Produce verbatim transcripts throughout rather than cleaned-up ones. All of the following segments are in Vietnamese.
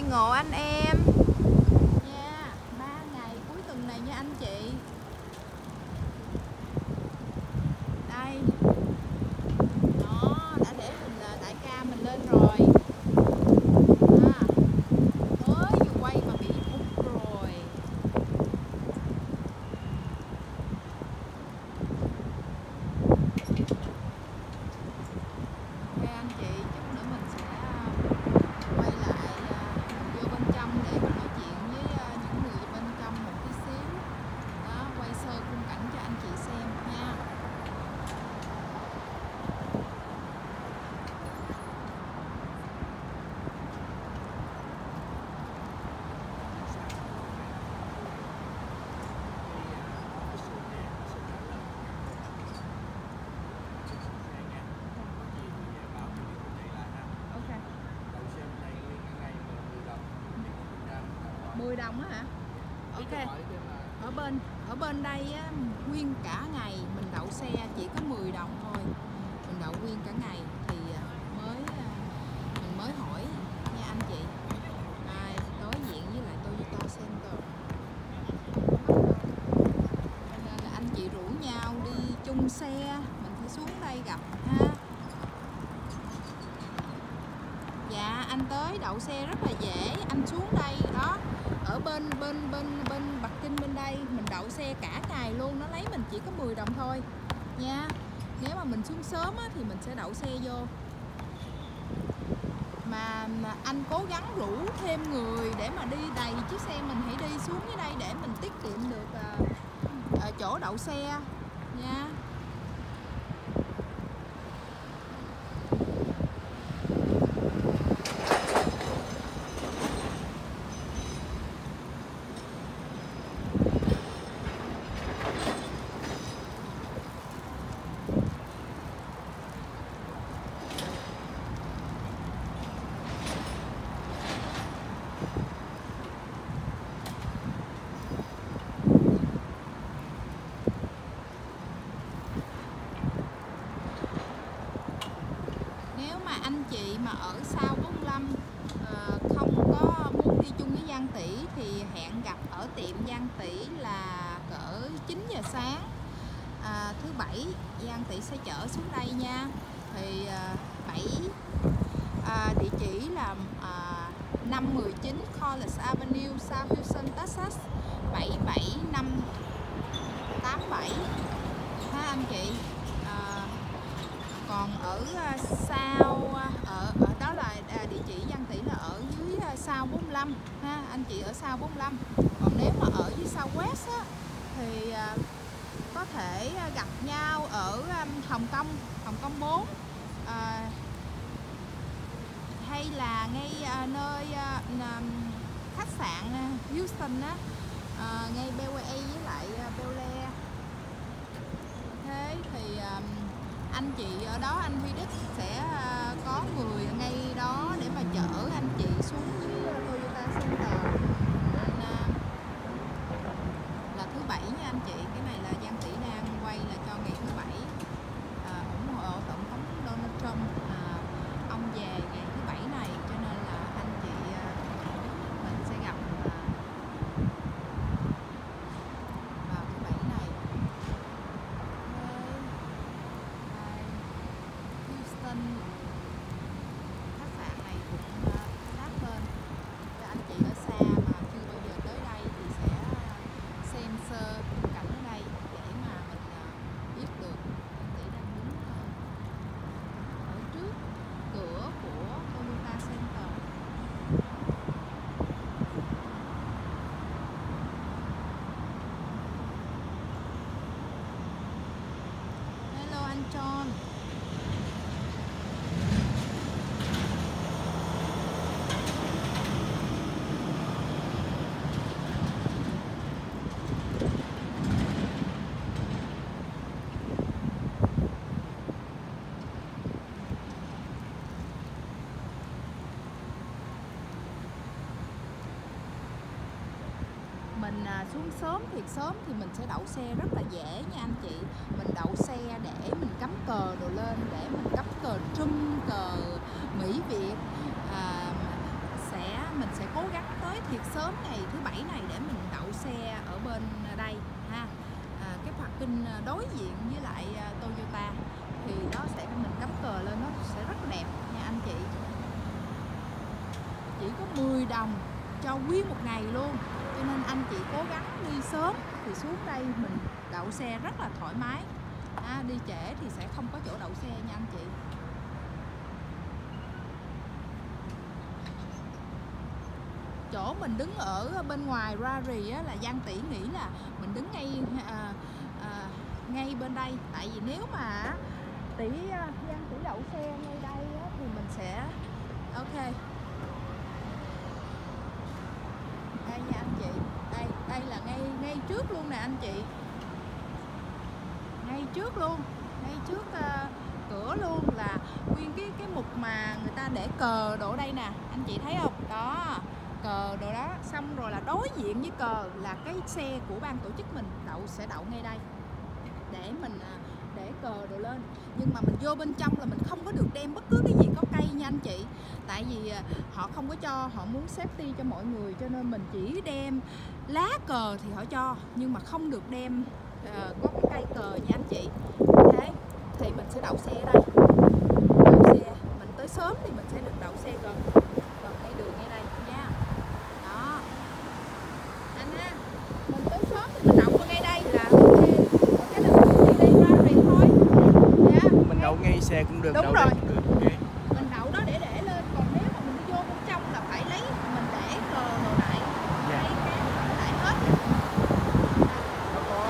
ngộ anh em nha. Ba ngày cuối tuần này nha anh chị. Đây đó, đã để mình đại ca mình lên rồi à, mới vừa quay mà bị hút rồi. Ok anh chị, chút nữa mình sẽ quay lại vô bên trong để mà nói chuyện với những người bên trong một tí xíu đó, quay sơ khung cảnh cho anh chị xem nha. mười đồng á hả? Ok. Ở bên ở bên đây á, nguyên cả ngày mình đậu xe chỉ có mười đồng thôi. Mình đậu nguyên cả ngày thì mới mình mới hỏi nha anh chị. Đây, đối diện với lại Toyota Center. Cho nên là anh chị rủ nhau đi chung xe, mình phải xuống đây gặp ha. Dạ, anh tới đậu xe rất là dễ, anh xuống đây đó. Ở bên bên bên bên Bắc Kinh bên đây mình đậu xe cả ngày luôn, nó lấy mình chỉ có mười đồng thôi nha. Nếu mà mình xuống sớm á, thì mình sẽ đậu xe vô. Mà, mà anh cố gắng rủ thêm người để mà đi đầy chiếc xe mình, hãy đi xuống dưới đây để mình tiết kiệm được uh, uh, chỗ đậu xe nha. Anh chị mà ở sau bốn lăm uh, không có muốn đi chung với Giang Tỷ thì hẹn gặp ở tiệm Giang Tỷ là cỡ chín giờ sáng. À, thứ bảy Giang Tỷ sẽ chở xuống đây nha. Thì uh, bảy uh, địa chỉ là uh, năm một chín College Avenue, South Houston, Texas bảy bảy năm tám bảy ha anh chị. Uh, còn ở uh, sau ở, ở đó là à, địa chỉ Giang Tỷ là ở dưới uh, sau bốn lăm ha anh chị, ở sau bốn lăm. Còn nếu mà ở dưới sau West á, thì uh, có thể uh, gặp nhau ở um, Hồng Kông Hồng Kông bốn uh, hay là ngay uh, nơi uh, khách sạn uh, Houston á, uh, ngay Bel Air với lại uh, Bel Air. Thế thì um, anh chị ở đó, anh Huy Đức sẽ uh, có người ngay đó để mà chở anh chị xuống dưới Toyota Center. Nên, uh, là thứ bảy nha anh chị. Cái này là Giang Tỷ đang quay là cho ngày thứ bảy, uh, ủng hộ tổng thống Donald Trump. Uh, ông về ngày thứ bảy này, cho nên là anh chị uh, mình sẽ gặp uh, vào thứ bảy này. Khách sạn này cũng uh, sát bên cho anh chị ở xa mà chưa bao giờ tới đây thì sẽ xem sơ khung cảnh ở đây để mà mình uh, biết được. Anh chị đang đứng uh, ở trước cửa của Toyota Center. Hello anh John. Mình xuống sớm thiệt sớm thì mình sẽ đậu xe rất là dễ nha anh chị. Mình đậu xe để mình cắm cờ đồ lên, để mình cắm cờ Trung, cờ Mỹ Việt. À, sẽ mình sẽ cố thiệt sớm ngày thứ bảy này để mình đậu xe ở bên đây ha. À, cái parking đối diện với lại Toyota thì nó sẽ mình cắm cờ lên nó sẽ rất là đẹp nha anh chị. Chỉ có mười đồng cho nguyên một ngày luôn, cho nên anh chị cố gắng đi sớm thì xuống đây mình đậu xe rất là thoải mái. À, đi trễ thì sẽ không có chỗ đậu xe nha anh chị. Chỗ mình đứng ở bên ngoài Rari á, là Giang Tỷ nghĩ là mình đứng ngay à, à, ngay bên đây, tại vì nếu mà tỷ Giang Tỷ đậu xe ngay đây á, thì mình sẽ ok. Đây nha anh chị, đây đây là ngay ngay trước luôn nè anh chị, ngay trước luôn, ngay trước uh, cửa luôn là nguyên cái cái mục mà người ta để cờ đổ đây nè, anh chị thấy không? Đó, cờ đồ đó, xong rồi là đối diện với cờ là cái xe của ban tổ chức mình đậu sẽ đậu ngay đây để mình để cờ đồ lên. Nhưng mà mình vô bên trong là mình không có được đem bất cứ cái gì có cây nha anh chị, tại vì họ không có cho, họ muốn safety cho mọi người, cho nên mình chỉ đem lá cờ thì họ cho, nhưng mà không được đem uh, có cái cây cờ nha anh chị. Thế thì mình sẽ đậu xe ở đây, đậu xe mình tới sớm thì mình sẽ được đậu xe gần gần cái đường ngay đây nha. Đó anh ha, mình tới sớm thì mình đậu ngay đây là ok, cái là mình đi ra rồi thôi nha. Mình đậu ngay xe cũng được. Đúng đậu rồi, cũng được. Okay. mình đậu đó để để lên, còn nếu mà mình đi vô bên trong là phải lấy, mình để cờ đồ lại, Yeah. lấy cái lại hết. Nó có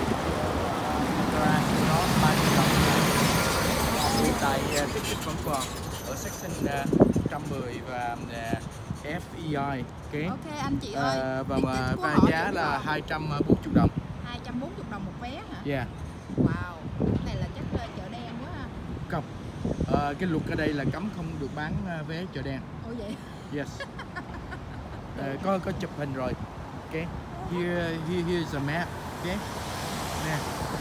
nó ba triệu đồng. Hiện tại ticket vẫn còn ở section một trăm mười và ép e i. Okay. Ok anh chị ơi. À, và ticket mà của và họ giá đúng là rồi. hai trăm bốn mươi đồng. hai trăm bốn mươi đồng một vé hả? Yeah. Wow, cái này là chắc là chợ đen quá ha. Không. À, cái luật ở đây là cấm không được bán vé chợ đen. Ồ vậy? Yes. À, có có chụp hình rồi. Okay. Here, here here's a map. Okay. Nè.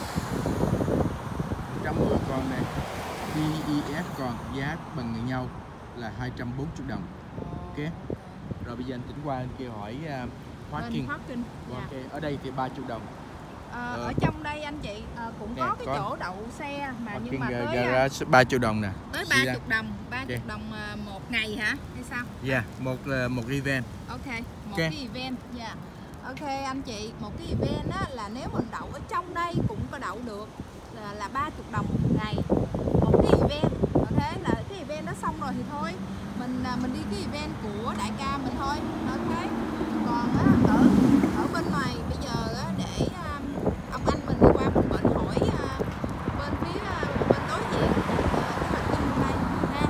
một trăm mười con này. đê e ép còn giá bằng người nhau là hai trăm bốn mươi đồng. Ok. Rồi bây giờ anh tỉnh qua anh kia hỏi uh, parking. parking. Ok. Yeah. Ở đây thì ba mươi đồng. À, ờ. Ở trong đây anh chị à, cũng Nè, có cái có. chỗ đậu xe mà Parking nhưng mà tới garage ba mươi đồng nè. tới ba mươi đồng, ba mươi Okay. đồng một ngày hả? Hay sao? Yeah, một một event. Ok, một Okay. cái event. Yeah. Ok anh chị, một cái event á, là nếu mình đậu ở trong đây cũng có đậu được là, là ba mươi đồng một ngày. Một cái event, ok, là cái event đó xong rồi thì thôi mình mình đi cái event của đại ca mình thôi. Ok. Còn á, ở ở bên ngoài bây giờ á, để um, ông anh mình đi qua một bên hỏi uh, bên phía uh, bên đối diện uh, cái mặt kinh bên đây ha.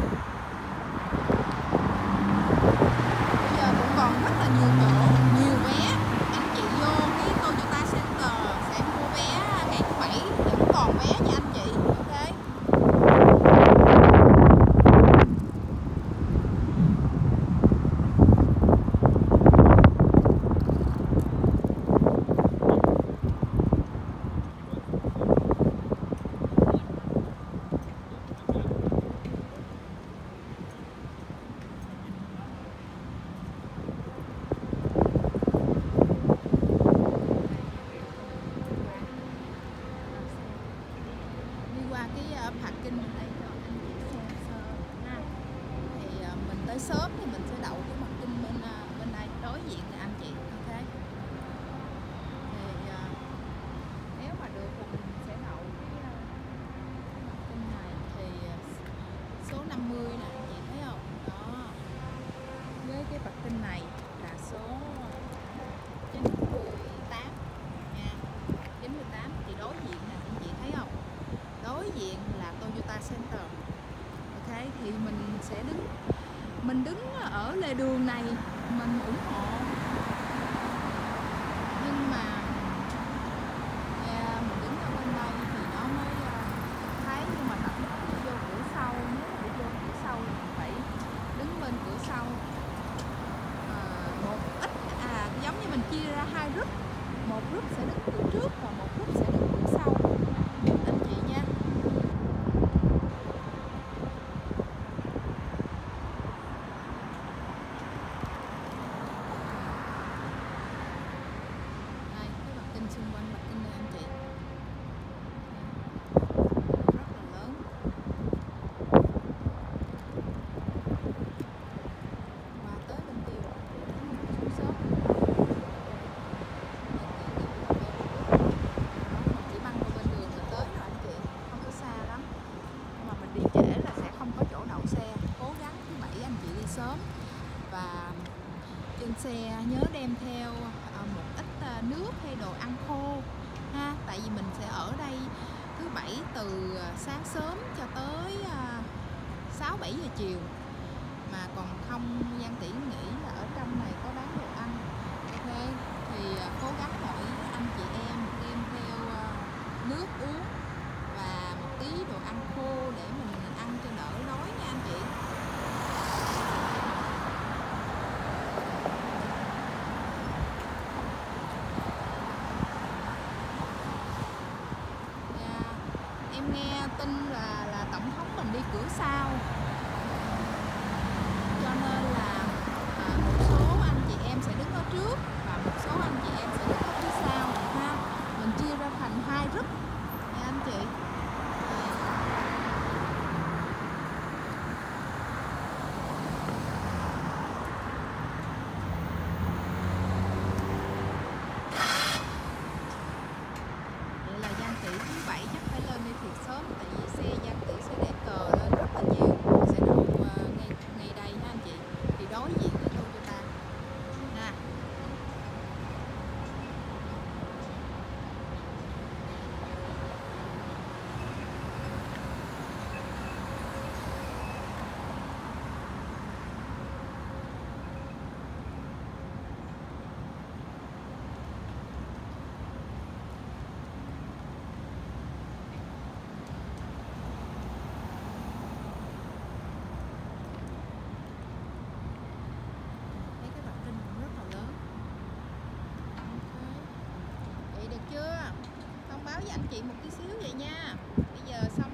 Bây giờ cũng còn rất là nhiều chỗ, nhiều vé. Anh chị vô cái Toyota Center sẽ mua vé ngày thứ bảy, vẫn còn vé nha anh chị. Ok. Cái parking bên đây cho anh chị xem sơ ha. Thì uh, mình tới sớm thì mình sẽ đậu cái parking bên uh, bên đây đối diện nè anh chị. Ok. Thì uh, nếu mà được thì mình sẽ đậu cái, uh, cái parking này thì uh, số năm mươi nè anh chị thấy không? Đó. Với cái parking này là số chín mươi tám nha. chín mươi tám thì đối diện nè anh chị thấy không? Đối diện là Toyota Center. Ok, thì mình sẽ đứng mình đứng ở lề đường này mình ủng hộ, nhưng mà yeah, mình đứng ở bên đây thì nó mới uh, thấy, nhưng mà tập đi vô cửa sau, nếu mà đi vô cửa sau thì mình phải đứng bên cửa sau. Uh, một ít à giống như mình chia ra hai group, một group sẽ đứng cửa trước và một group sẽ đứng cửa sau anh chị nha. xung quanh Bắc Kinh đây anh chị. Rất là lớn. Qua tới bên kia rồi xuống sớm. Chỉ băng qua bên đường là tới rồi anh chị, không có xa lắm. Nhưng mà mình đi trễ là sẽ không có chỗ đậu xe. Cố gắng thứ bảy anh chị đi sớm. Và trên xe nhớ đem theo một ít nước hay đồ ăn khô ha, tại vì mình sẽ ở đây thứ bảy từ sáng sớm cho tới sáu bảy giờ chiều, mà còn không Giang Tỷ nghĩ là ở trong này có bán đồ ăn. Ok, thì cố gắng mỗi anh chị em đem theo nước uống và một tí đồ ăn khô để mình ăn cho đỡ đói nha anh chị. Em nghe tin là là tổng thống mình đi cửa sau, cho nên là à, một số anh chị em sẽ đứng ở trước và một số anh chị em sẽ đứng ở phía sau ha. Mình chia ra thành hai group nha anh chị. Vậy là Giang Tỷ thứ bảy chắc phải lên đi thiệt sớm, tại vì xe Giang Tỷ sẽ để cờ lên rất là nhiều, sẽ đậu uh, ngay ngay đây ha anh chị, thì đối diện với Toyota nè. Chưa thông báo với anh chị một tí xíu vậy nha. Bây giờ xong